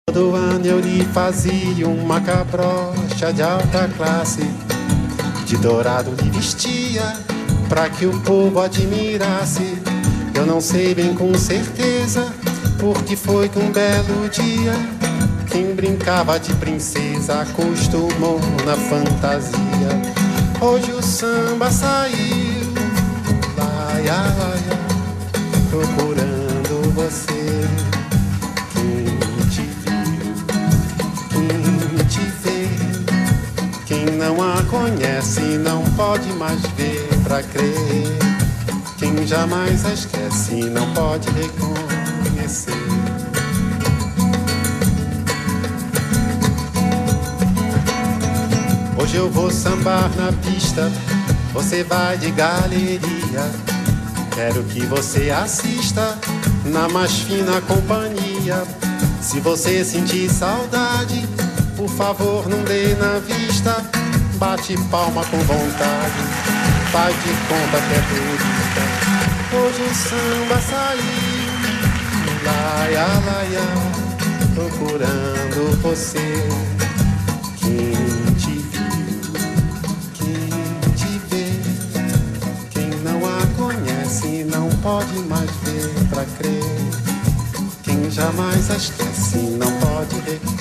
Todo ano eu lhe fazia uma cabrocha de alta classe, de dourado lhe vestia, pra que o povo admirasse. Eu não sei bem com certeza, porque foi que um belo dia, quem brincava de princesa acostumou na fantasia. Hoje o samba saiu, laia, laia, procurando você. Quem não a conhece não pode mais ver pra crer. Quem jamais a esquece não pode reconhecer. Hoje eu vou sambar na pista, você vai de galeria. Quero que você assista na mais fina companhia. Se você sentir saudade, por favor não dê na vista. Bate palma com vontade, faz de conta que é turista. Hoje o samba saiu, laia, laia, procurando você. Quem te viu, quem te vê, quem não a conhece não pode mais ver pra crer. Quem jamais a esquece não pode reconhecer.